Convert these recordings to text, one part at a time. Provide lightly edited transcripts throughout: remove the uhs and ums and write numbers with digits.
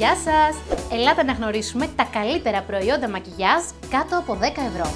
Γεια σας! Ελάτε να γνωρίσουμε τα καλύτερα προϊόντα μακιγιάζ κάτω από 10 ευρώ.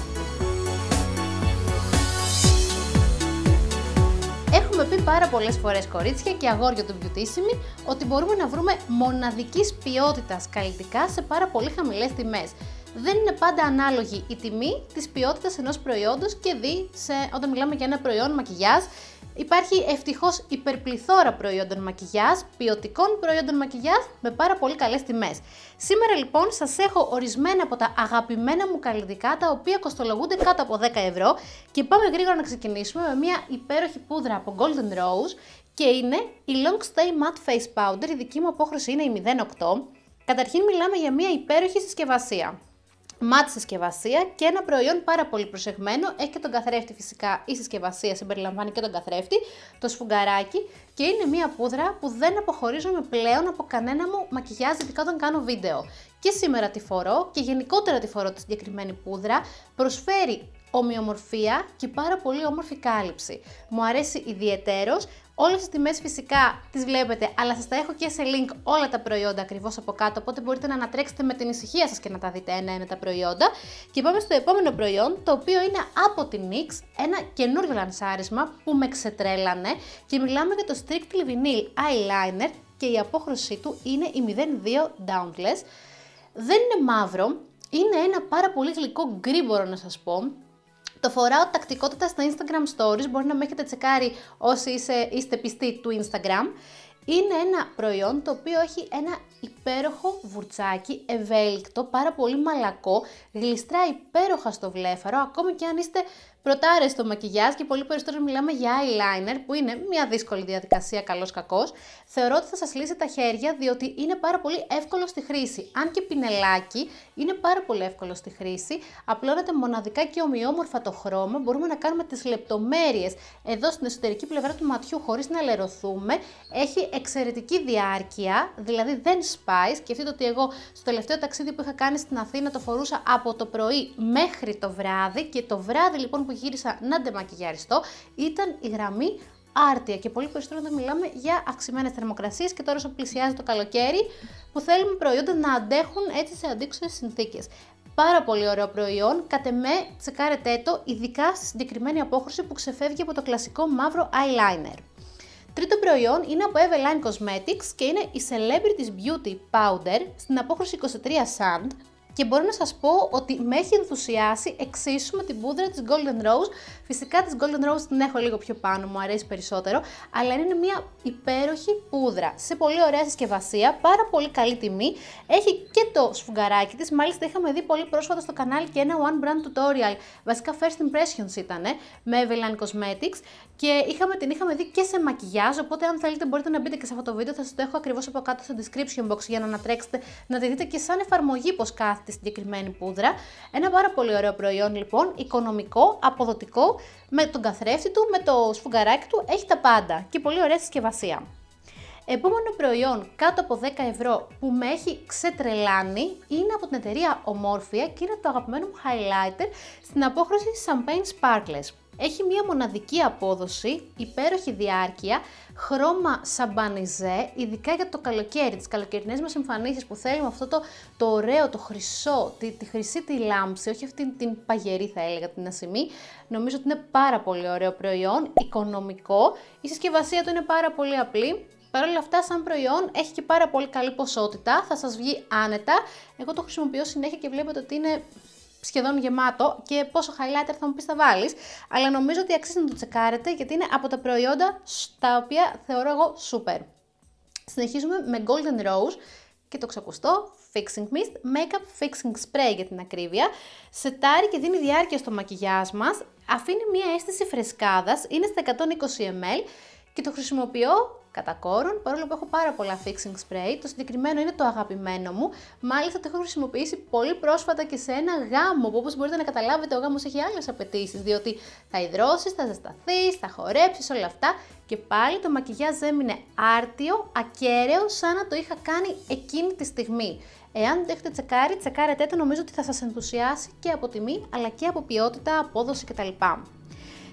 Έχουμε πει πάρα πολλές φορές, κορίτσια και αγόρια του Beautissimi, ότι μπορούμε να βρούμε μοναδικής ποιότητας καλλιτικά σε πάρα πολύ χαμηλές τιμές. Δεν είναι πάντα ανάλογη η τιμή της ποιότητας ενός προϊόντος και όταν μιλάμε για ένα προϊόν μακιγιάζ. Υπάρχει ευτυχώς υπερπληθώρα προϊόντων μακιγιάζ, ποιοτικών προϊόντων μακιγιάζ με πάρα πολύ καλές τιμές. Σήμερα λοιπόν σας έχω ορισμένα από τα αγαπημένα μου καλλιτικά, τα οποία κοστολογούνται κάτω από 10 ευρώ και πάμε γρήγορα να ξεκινήσουμε με μια υπέροχη πούδρα από Golden Rose και είναι η Long Stay Matte Face Powder, η δική μου απόχρωση είναι η 08. Καταρχήν μιλάμε για μια υπέροχη συσκευασία. Μάτι συσκευασία και ένα προϊόν πάρα πολύ προσεγμένο, έχει και τον καθρέφτη φυσικά, η συσκευασία συμπεριλαμβάνει και τον καθρέφτη, το σφουγγαράκι και είναι μια πούδρα που δεν αποχωρίζομαι πλέον από κανένα μου μακιγιάζ, ειδικά όταν κάνω βίντεο. Και σήμερα τη φορώ και γενικότερα τη φορώ τη συγκεκριμένη πούδρα, προσφέρει ομοιομορφία και πάρα πολύ όμορφη κάλυψη. Μου αρέσει ιδιαιτέρως. Όλες τις τιμές φυσικά τις βλέπετε, αλλά σας τα έχω και σε link όλα τα προϊόντα ακριβώς από κάτω, οπότε μπορείτε να ανατρέξετε με την ησυχία σας και να τα δείτε ένα-ένα τα προϊόντα. Και πάμε στο επόμενο προϊόν, το οποίο είναι από την NYX, ένα καινούριο λανσάρισμα που με ξετρέλανε και μιλάμε για το Strictly Vinyl Eyeliner και η απόχρωσή του είναι η 02 Dauntless. Δεν είναι μαύρο, είναι ένα πάρα πολύ γλυκό γκρι, μπορώ να σας πω. Το φοράω τακτικότητα στα Instagram Stories, μπορεί να με έχετε τσεκάρει όσοι είστε πιστοί του Instagram. Είναι ένα προϊόν το οποίο έχει ένα υπέροχο βουρτσάκι, ευέλικτο, πάρα πολύ μαλακό, γλιστρά υπέροχα στο βλέφαρο, ακόμη και αν είστε πρωτάρες στο μακιγιάζ και πολύ περισσότερο μιλάμε για eyeliner, που είναι μια δύσκολη διαδικασία, καλώς κακώς. Θεωρώ ότι θα σας λύσει τα χέρια, διότι είναι πάρα πολύ εύκολο στη χρήση. Αν και πινελάκι, είναι πάρα πολύ εύκολο στη χρήση, απλώνεται μοναδικά και ομοιόμορφα το χρώμα, μπορούμε να κάνουμε τις λεπτομέρειες εδώ στην εσωτερική πλευρά του ματιού χωρίς να λερωθούμε. Έχει εξαιρετική διάρκεια, δηλαδή δεν σπάει. Σκεφτείτε ότι εγώ στο τελευταίο ταξίδι που είχα κάνει στην Αθήνα το φορούσα από το πρωί μέχρι το βράδυ και το βράδυ λοιπόν που γύρισα να ντεμακιγιαριστώ ήταν η γραμμή άρτια και πολύ περισσότερο όταν μιλάμε για αυξημένες θερμοκρασίες και τώρα όσο πλησιάζει το καλοκαίρι που θέλουμε προϊόντα να αντέχουν έτσι σε αντίξωες συνθήκες. Πάρα πολύ ωραίο προϊόν, κατ' εμέ τσεκάρετε το, ειδικά στη συγκεκριμένη απόχρωση που ξεφεύγει από το κλασικό μαύρο eyeliner. Τρίτο προϊόν είναι από Eveline Cosmetics και είναι η Celebrity's Beauty Powder στην απόχρωση 23 Sand και μπορώ να σας πω ότι με έχει ενθουσιάσει εξίσου με την πούδρα της Golden Rose. Φυσικά της Golden Rose την έχω λίγο πιο πάνω, μου αρέσει περισσότερο, αλλά είναι μια υπέροχη πούδρα σε πολύ ωραία συσκευασία, πάρα πολύ καλή τιμή. Έχει και το σφουγγαράκι της, μάλιστα είχαμε δει πολύ πρόσφατα στο κανάλι και ένα One Brand Tutorial, βασικά First Impressions ήτανε, με Eveline Cosmetics και την είχαμε δει και σε μακιγιάζ, οπότε αν θέλετε μπορείτε να μπείτε και σε αυτό το βίντεο, θα σας το έχω ακριβώς από κάτω στο description box για να ανατρέξετε, να τη δείτε και σαν εφαρμογή πως κάθεται συγκεκριμένη πούδρα. Ένα πάρα πολύ ωραίο προϊόν λοιπόν, οικονομικό, αποδοτικό, με τον καθρέφτη του, με το σφουγγαράκι του, έχει τα πάντα και πολύ ωραία συσκευασία. Επόμενο προϊόν κάτω από 10 ευρώ που με έχει ξετρελάνει είναι από την εταιρεία Ομόρφια και είναι το αγαπημένο μου highlighter στην απόχρωση Champagne Sparkles. Έχει μια μοναδική απόδοση, υπέροχη διάρκεια, χρώμα σαμπανιζέ, ειδικά για το καλοκαίρι, τις καλοκαιρινές μας εμφανίσεις που θέλουμε αυτό το ωραίο, το χρυσό, τη χρυσή τη λάμψη, όχι αυτή την παγερή θα έλεγα την ασημή. Νομίζω ότι είναι πάρα πολύ ωραίο προϊόν, οικονομικό, η συσκευασία του είναι πάρα πολύ απλή. Παρ' όλα αυτά, σαν προϊόν έχει και πάρα πολύ καλή ποσότητα, θα σας βγει άνετα. Εγώ το χρησιμοποιώ συνέχεια και βλέπετε ότι είναι σχεδόν γεμάτο και πόσο highlighter θα μου πεις θα βάλεις, αλλά νομίζω ότι αξίζει να το τσεκάρετε γιατί είναι από τα προϊόντα τα οποία θεωρώ εγώ super. Συνεχίζουμε με Golden Rose και το ξακουστό Fixing Mist Makeup Fixing Spray για την ακρίβεια. Σετάρει και δίνει διάρκεια στο μακιγιάζ μας, αφήνει μια αίσθηση φρεσκάδας, είναι στα 120 ml και το χρησιμοποιώ κατά κόρον, παρόλο που έχω πάρα πολλά fixing spray. Το συγκεκριμένο είναι το αγαπημένο μου. Μάλιστα το έχω χρησιμοποιήσει πολύ πρόσφατα και σε ένα γάμο, που όπως μπορείτε να καταλάβετε ο γάμος έχει άλλες απαιτήσεις, διότι θα υδρώσεις, θα ζεσταθείς, θα χορέψεις, όλα αυτά και πάλι το μακιγιάζ έμεινε άρτιο, ακέραιο, σαν να το είχα κάνει εκείνη τη στιγμή. Εάν το έχετε τσεκάρει, τσεκάρετε το, νομίζω ότι θα σας ενθουσιάσει και από τιμή αλλά και από ποιότητα, απόδοση κτλ.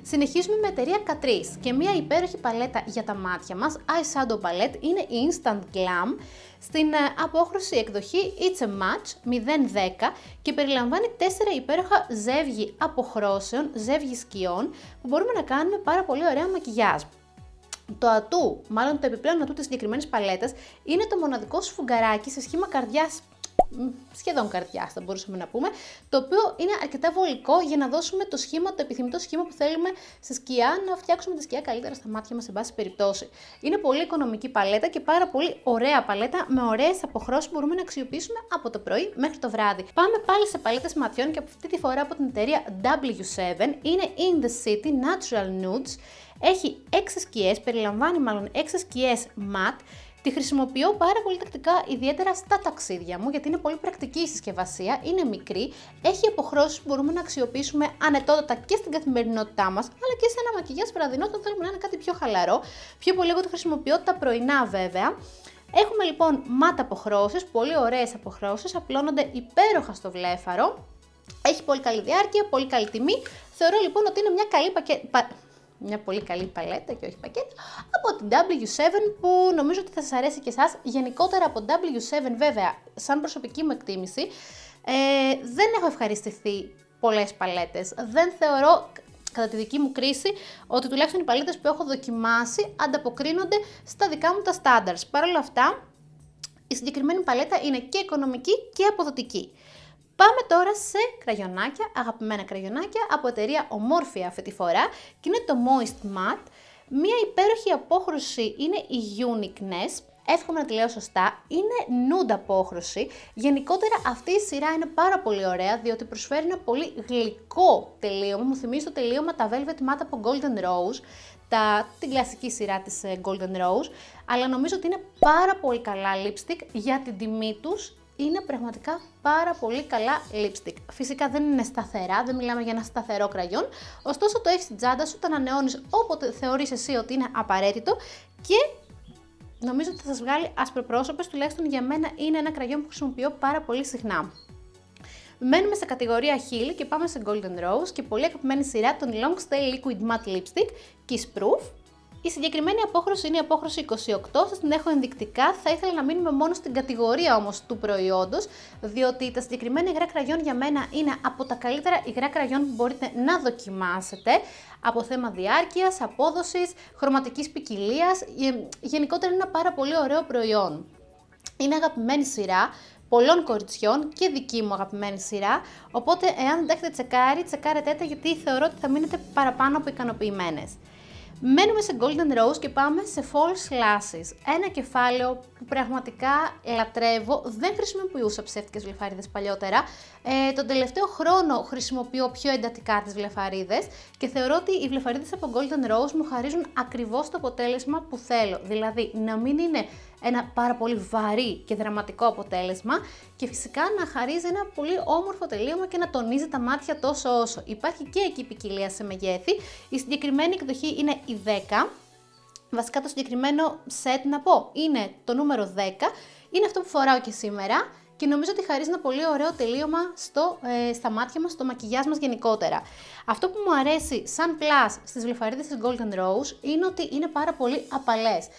Συνεχίζουμε με εταιρεία Catrice και μια υπέροχη παλέτα για τα μάτια μας, eyeshadow palette, είναι η Instant Glam, στην απόχρωση εκδοχή It's a Match 010 και περιλαμβάνει 4 υπέροχα ζεύγη αποχρώσεων, ζεύγη σκιών που μπορούμε να κάνουμε πάρα πολύ ωραία μακιγιάζ. Το ατού, μάλλον το επιπλέον ατού της συγκεκριμένης παλέτας, είναι το μοναδικό σφουγγαράκι σε σχήμα καρδιάς, σχεδόν καρδιάς θα μπορούσαμε να πούμε, το οποίο είναι αρκετά βολικό για να δώσουμε το σχήμα, το επιθυμητό σχήμα που θέλουμε σε σκιά, να φτιάξουμε τη σκιά καλύτερα στα μάτια μας σε πάση περιπτώσει. Είναι πολύ οικονομική παλέτα και πάρα πολύ ωραία παλέτα με ωραίες αποχρώσεις που μπορούμε να αξιοποιήσουμε από το πρωί μέχρι το βράδυ. Πάμε πάλι σε παλέτες ματιών και αυτή τη φορά από την εταιρεία W7, είναι In The City Natural Nudes. Έχει 6 σκιές, περιλαμβάνει μάλλον 6 σκιές matte. Τη χρησιμοποιώ πάρα πολύ τακτικά, ιδιαίτερα στα ταξίδια μου, γιατί είναι πολύ πρακτική η συσκευασία, είναι μικρή, έχει αποχρώσεις που μπορούμε να αξιοποιήσουμε ανετότατα και στην καθημερινότητά μας, αλλά και σε ένα μακιγιάζ βραδινό, όταν θέλουμε να είναι κάτι πιο χαλαρό. Πιο πολύ εγώ τη χρησιμοποιώ τα πρωινά βέβαια. Έχουμε λοιπόν matte αποχρώσεις, πολύ ωραίες αποχρώσεις, απλώνονται υπέροχα στο βλέφαρο. Έχει πολύ καλή διάρκεια, πολύ καλή τιμή. Θεωρώ λοιπόν ότι είναι μια πολύ καλή παλέτα και όχι πακέτο από την W7 που νομίζω ότι θα σας αρέσει και εσάς. Γενικότερα από W7 βέβαια, σαν προσωπική μου εκτίμηση, δεν έχω ευχαριστηθεί πολλές παλέτες. Δεν θεωρώ, κατά τη δική μου κρίση, ότι τουλάχιστον οι παλέτες που έχω δοκιμάσει ανταποκρίνονται στα δικά μου τα standards. Παρ' όλα αυτά, η συγκεκριμένη παλέτα είναι και οικονομική και αποδοτική. Πάμε τώρα σε κραγιονάκια, αγαπημένα κραγιονάκια από εταιρεία ομόρφια αυτή τη φορά και είναι το Moist Matte. Μία υπέροχη απόχρωση είναι η Uniqueness, εύχομαι να τη λέω σωστά, είναι nude απόχρωση. Γενικότερα αυτή η σειρά είναι πάρα πολύ ωραία διότι προσφέρει ένα πολύ γλυκό τελείωμα, μου θυμίζει το τελείωμα τα Velvet Matte από Golden Rose, την κλασική σειρά της Golden Rose, αλλά νομίζω ότι είναι πάρα πολύ καλά lipstick για την τιμή τους. Είναι πραγματικά πάρα πολύ καλά lipstick. Φυσικά δεν είναι σταθερά, δεν μιλάμε για ένα σταθερό κραγιόν, ωστόσο το έχεις στην τσάντα σου, το ανανεώνεις όποτε θεωρείς εσύ ότι είναι απαραίτητο και νομίζω ότι θα σας βγάλει ασπροπρόσωπες, τουλάχιστον για μένα είναι ένα κραγιόν που χρησιμοποιώ πάρα πολύ συχνά. Μένουμε σε κατηγορία Heel και πάμε σε Golden Rose και πολύ αγαπημένη σειρά των Long Stay Liquid Matte Lipstick Kiss Proof. Η συγκεκριμένη απόχρωση είναι η απόχρωση 28, σας την έχω ενδεικτικά, θα ήθελα να μείνουμε μόνο στην κατηγορία όμως του προϊόντος, διότι τα συγκεκριμένα υγρά κραγιόν για μένα είναι από τα καλύτερα υγρά κραγιόν που μπορείτε να δοκιμάσετε, από θέμα διάρκειας, απόδοσης, χρωματικής ποικιλίας, γενικότερα είναι ένα πάρα πολύ ωραίο προϊόν. Είναι αγαπημένη σειρά πολλών κοριτσιών και δική μου αγαπημένη σειρά, οπότε εάν δεν τα έχετε τσεκάρει, τσεκάρετε τα γιατί θεωρώ ότι θα μείνετε παραπάνω από ικανοποιημένες. Μένουμε σε Golden Rose και πάμε σε False Lashes. Ένα κεφάλαιο που πραγματικά λατρεύω, δεν χρησιμοποιούσα ψεύτικες βλεφαρίδες παλιότερα. Τον τελευταίο χρόνο χρησιμοποιώ πιο εντατικά τις βλεφαρίδες και θεωρώ ότι οι βλεφαρίδες από Golden Rose μου χαρίζουν ακριβώς το αποτέλεσμα που θέλω. Δηλαδή να μην είναι ένα πάρα πολύ βαρύ και δραματικό αποτέλεσμα και φυσικά να χαρίζει ένα πολύ όμορφο τελείωμα και να τονίζει τα μάτια τόσο όσο. Υπάρχει και εκεί ποικιλία σε μεγέθη. Η συγκεκριμένη εκδοχή είναι η 10. Βασικά το συγκεκριμένο set να πω είναι το νούμερο 10. Είναι αυτό που φοράω και σήμερα και νομίζω ότι χαρίζει ένα πολύ ωραίο τελείωμα στα μάτια μας, στο μακιγιάζ μας γενικότερα. Αυτό που μου αρέσει σαν plus στις βλεφαρίδες της Golden Rose είναι ότι είναι πάρα πολύ απαλές.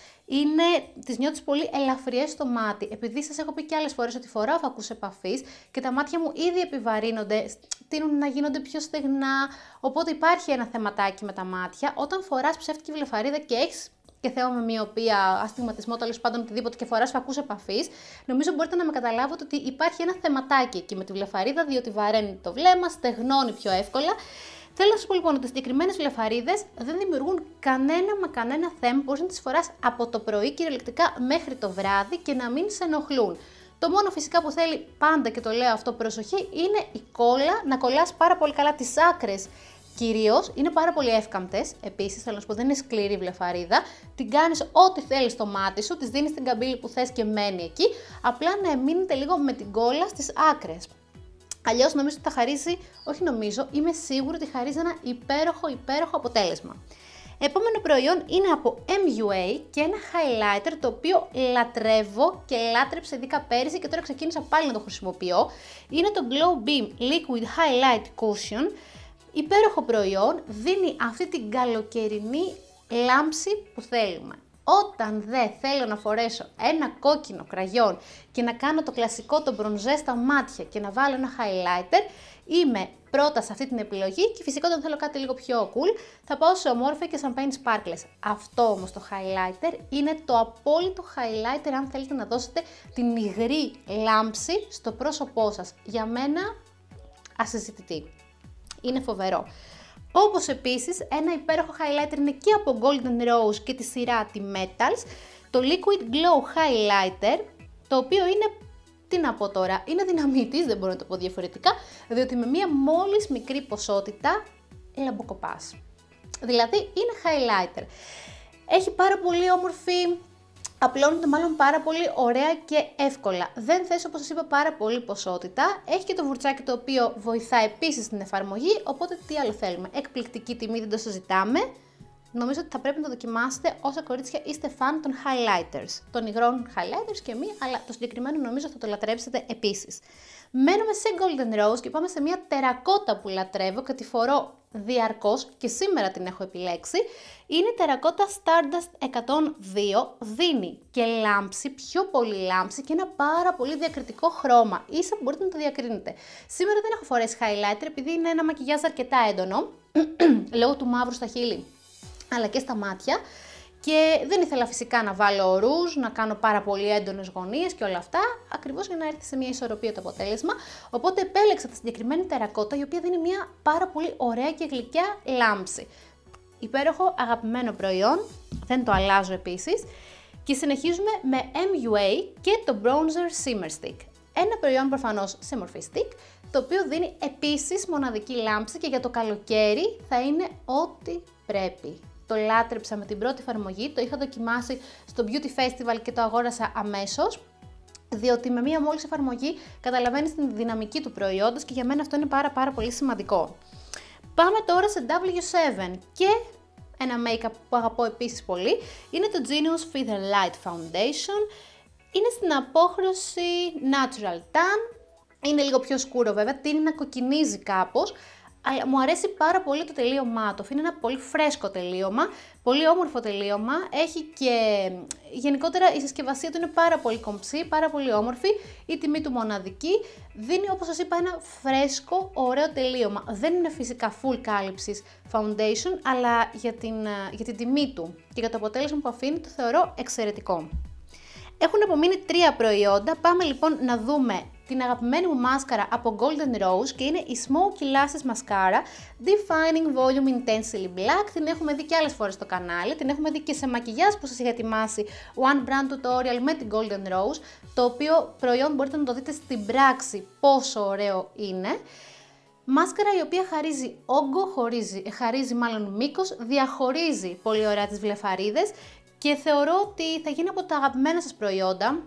Τις νιώθεις πολύ ελαφριές στο μάτι, επειδή σας έχω πει και άλλες φορές ότι φοράω φακούς επαφής και τα μάτια μου ήδη επιβαρύνονται, τείνουν να γίνονται πιο στεγνά, οπότε υπάρχει ένα θεματάκι με τα μάτια. Όταν φοράς ψεύτικη βλεφαρίδα και έχεις και θέλω με μοιοπία, αστιγματισμό, τέλος πάντων οτιδήποτε και φοράς φακούς επαφής, νομίζω μπορείτε να με καταλάβετε ότι υπάρχει ένα θεματάκι εκεί με τη βλεφαρίδα, διότι βαραίνει το βλέμμα, στεγνώνει πιο εύκολα. Θέλω να σας πω λοιπόν ότι οι συγκεκριμένες βλεφαρίδες δεν δημιουργούν κανένα θέμα, μπορείς να τις φοράς από το πρωί κυριολεκτικά μέχρι το βράδυ και να μην σε ενοχλούν. Το μόνο φυσικά που θέλει πάντα, και το λέω αυτό προσοχή, είναι η κόλλα, να κολλάς πάρα πολύ καλά τις άκρες. Κυρίως είναι πάρα πολύ εύκαμπτες, επίσης θέλω να σου πω δεν είναι σκληρή βλεφαρίδα, την κάνεις ό,τι θέλεις στο μάτι σου, της δίνεις την καμπύλη που θες και μένει εκεί, απλά να μείνετε λίγο με την κόλλα στις άκρες. Αλλιώς νομίζω ότι θα χαρίζει, όχι νομίζω, είμαι σίγουρη ότι χαρίζει ένα υπέροχο αποτέλεσμα. Επόμενο προϊόν είναι από MUA και ένα highlighter το οποίο λατρεύω και λάτρεψα ειδικά πέρυσι και τώρα ξεκίνησα πάλι να το χρησιμοποιώ. Είναι το Glow Beam Liquid Highlight Cushion. Υπέροχο προϊόν, δίνει αυτή την καλοκαιρινή λάμψη που θέλουμε. Όταν δεν θέλω να φορέσω ένα κόκκινο κραγιόν και να κάνω το κλασικό το μπρονζέ στα μάτια και να βάλω ένα highlighter, είμαι πρώτα σε αυτή την επιλογή και φυσικά όταν θέλω κάτι λίγο πιο cool θα πάω σε Ομόρφια και Champagne Sparkles. Αυτό όμως το highlighter είναι το απόλυτο highlighter αν θέλετε να δώσετε την υγρή λάμψη στο πρόσωπό σας. Για μένα ασυζητητή. Είναι φοβερό. Όπως επίσης ένα υπέροχο highlighter είναι και από Golden Rose και τη σειρά τη Metals, το Liquid Glow Highlighter, το οποίο είναι, τι να πω τώρα, είναι δυναμίτης, δεν μπορώ να το πω διαφορετικά, διότι με μία μόλις μικρή ποσότητα λαμποκοπάς. Δηλαδή είναι highlighter. Έχει πάρα πολύ όμορφη, απλώνεται μάλλον πάρα πολύ ωραία και εύκολα. Δεν θες, όπως σας είπα, πάρα πολύ ποσότητα. Έχει και το βουρτσάκι το οποίο βοηθά επίσης στην εφαρμογή, οπότε τι άλλο θέλουμε. Εκπληκτική τιμή, δεν το συζητάμε. Νομίζω ότι θα πρέπει να το δοκιμάσετε όσα κορίτσια είστε φαν των highlighters. Των υγρών highlighters και μη, αλλά το συγκεκριμένο νομίζω θα το λατρέψετε επίσης. Μένουμε σε Golden Rose και πάμε σε μια τερακότα που λατρεύω και τη φορώ διαρκώς και σήμερα την έχω επιλέξει. Είναι η τερακότα Stardust 102, δίνει και λάμψη, πιο πολύ λάμψη και ένα πάρα πολύ διακριτικό χρώμα. Ίσα που μπορείτε να το διακρίνετε. Σήμερα δεν έχω φορέσει highlighter επειδή είναι ένα μακιγιάζ αρκετά έντονο, λόγω του μαύρου στα χείλη αλλά και στα μάτια. Και δεν ήθελα φυσικά να βάλω ρούζ, να κάνω πάρα πολύ έντονες γωνίες και όλα αυτά, ακριβώς για να έρθει σε μια ισορροπία το αποτέλεσμα. Οπότε επέλεξα τη συγκεκριμένη τερακότα, η οποία δίνει μια πάρα πολύ ωραία και γλυκιά λάμψη. Υπέροχο, αγαπημένο προϊόν, δεν το αλλάζω επίσης. Και συνεχίζουμε με MUA και το Bronzer Shimmer Stick. Ένα προϊόν προφανώς σε μορφή stick, το οποίο δίνει επίσης μοναδική λάμψη και για το καλοκαίρι θα είναι ό,τι πρέπει. Το λάτρεψα με την πρώτη εφαρμογή, το είχα δοκιμάσει στο Beauty Festival και το αγόρασα αμέσως, διότι με μία μόλις εφαρμογή καταλαβαίνεις την δυναμική του προϊόντος και για μένα αυτό είναι πάρα πολύ σημαντικό. Πάμε τώρα σε W7 και ένα make-up που αγαπώ επίσης πολύ, είναι το Genius Feather Light Foundation. Είναι στην απόχρωση Natural Tan, είναι λίγο πιο σκούρο βέβαια, τείνει να κοκκινίζει κάπως, αλλά μου αρέσει πάρα πολύ το τελείωμά του. Είναι ένα πολύ φρέσκο τελείωμα, πολύ όμορφο τελείωμα, έχει και γενικότερα η συσκευασία του είναι πάρα πολύ κομψή, πάρα πολύ όμορφη, η τιμή του μοναδική, δίνει όπως σας είπα ένα φρέσκο, ωραίο τελείωμα. Δεν είναι φυσικά full κάλυψης foundation, αλλά για την τιμή του και για το αποτέλεσμα που αφήνει το θεωρώ εξαιρετικό. Έχουν απομείνει 3 προϊόντα, πάμε λοιπόν να δούμε την αγαπημένη μου μάσκαρα από Golden Rose και είναι η Smoky Lashes Mascara Defining Volume Intensely Black. Την έχουμε δει και άλλες φορές στο κανάλι, την έχουμε δει και σε μακιγιάζ που σας είχα ετοιμάσει One Brand Tutorial με την Golden Rose, το οποίο προϊόν μπορείτε να το δείτε στην πράξη πόσο ωραίο είναι. Μάσκαρα η οποία χαρίζει όγκο, χαρίζει μάλλον μήκος, διαχωρίζει πολύ ωραία τις βλεφαρίδες και θεωρώ ότι θα γίνει από τα αγαπημένα σας προϊόντα.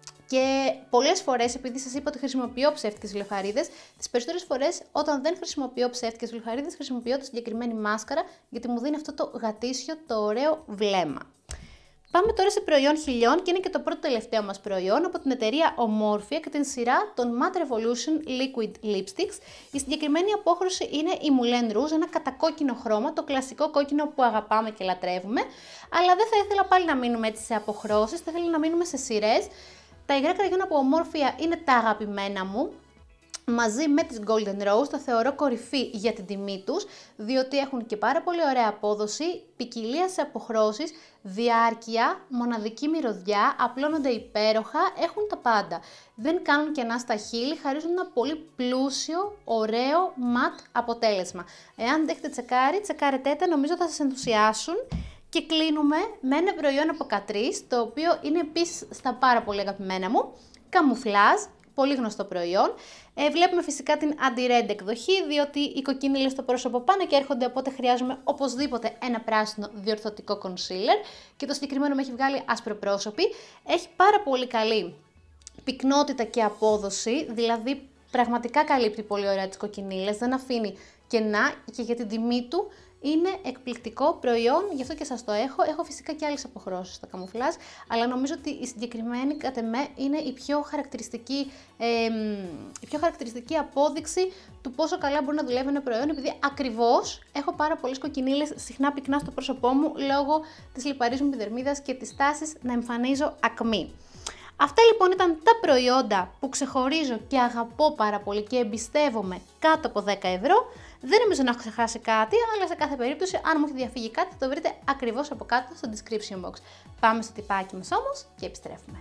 Και πολλές φορές, επειδή σας είπα ότι χρησιμοποιώ ψεύτικες βλεφαρίδες, τις περισσότερες φορές όταν δεν χρησιμοποιώ ψεύτικες βλεφαρίδες, χρησιμοποιώ τη συγκεκριμένη μάσκαρα, γιατί μου δίνει αυτό το γατήσιο, το ωραίο βλέμμα. Πάμε τώρα σε προϊόν χιλιών και είναι και το πρώτο τελευταίο μας προϊόν από την εταιρεία Ομόρφια και την σειρά των Matte Revolution Liquid Lipsticks. Η συγκεκριμένη απόχρωση είναι η Moulin Rouge, ένα κατακόκκινο χρώμα, το κλασικό κόκκινο που αγαπάμε και λατρεύουμε, αλλά δεν θα ήθελα πάλι να μείνουμε έτσι σε αποχρώσεις, θα ήθελα να μείνουμε σε σειρές. Τα υγρά κραγιόν από Ομόρφια είναι τα αγαπημένα μου, μαζί με τις Golden Rose τα θεωρώ κορυφή για την τιμή τους, διότι έχουν και πάρα πολύ ωραία απόδοση, ποικιλία σε αποχρώσεις, διάρκεια, μοναδική μυρωδιά, απλώνονται υπέροχα, έχουν τα πάντα. Δεν κάνουν κενά στα χείλη, χαρίζουν ένα πολύ πλούσιο, ωραίο, ματ αποτέλεσμα. Εάν δεν έχετε τσεκάρει, τσεκάρετε τα, νομίζω θα σας ενθουσιάσουν. Και κλείνουμε με ένα προϊόν από Catrice, το οποίο είναι επίσης στα πάρα πολύ αγαπημένα μου, καμουφλάζ, πολύ γνωστό προϊόν. Βλέπουμε φυσικά την anti-red εκδοχή, διότι οι κοκκινίλες στο πρόσωπο πάνε και έρχονται, οπότε χρειάζομαι οπωσδήποτε ένα πράσινο διορθωτικό concealer και το συγκεκριμένο με έχει βγάλει άσπροπρόσωπη. Έχει πάρα πολύ καλή πυκνότητα και απόδοση, δηλαδή πραγματικά καλύπτει πολύ ωραία τις κοκκινίλες, δεν αφήνει κενά και για την τιμή του Είναι εκπληκτικό προϊόν, γι' αυτό και σας το έχω. Έχω φυσικά και άλλες αποχρώσεις στα καμουφλάζ, αλλά νομίζω ότι η συγκεκριμένη κατ' εμέ είναι η πιο χαρακτηριστική απόδειξη του πόσο καλά μπορεί να δουλεύει ένα προϊόν, επειδή ακριβώς έχω πάρα πολλές κοκκινίλες συχνά πυκνά στο πρόσωπό μου λόγω της λιπαρής μου επιδερμίδας και της τάσης να εμφανίζω ακμή. Αυτά λοιπόν ήταν τα προϊόντα που ξεχωρίζω και αγαπώ πάρα πολύ και εμπιστεύομαι κάτω από 10 ευρώ. Δεν νομίζω να έχω ξεχάσει κάτι, αλλά σε κάθε περίπτωση, αν μου έχει διαφύγει κάτι, θα το βρείτε ακριβώς από κάτω στο description box. Πάμε στο τυπάκι μας όμως και επιστρέφουμε.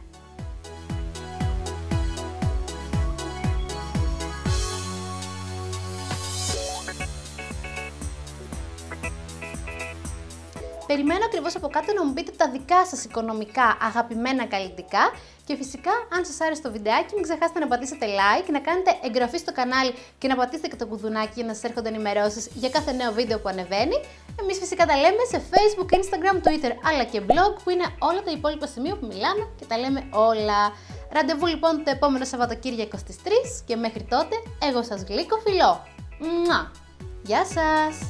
Περιμένω ακριβώς από κάτω να μου πείτε τα δικά σας οικονομικά αγαπημένα καλλιτικά και φυσικά αν σας άρεσε το βιντεάκι μην ξεχάσετε να πατήσετε like, να κάνετε εγγραφή στο κανάλι και να πατήσετε και το κουδουνάκι για να σας έρχονται ενημερώσεις για κάθε νέο βίντεο που ανεβαίνει. Εμείς φυσικά τα λέμε σε Facebook, Instagram, Twitter αλλά και blog που είναι όλα τα υπόλοιπα σημεία που μιλάμε και τα λέμε όλα. Ραντεβού λοιπόν το επόμενο Σαββατοκύριακο στις 3 και μέχρι τότε εγώ σας γλυκοφιλώ. Γεια σας!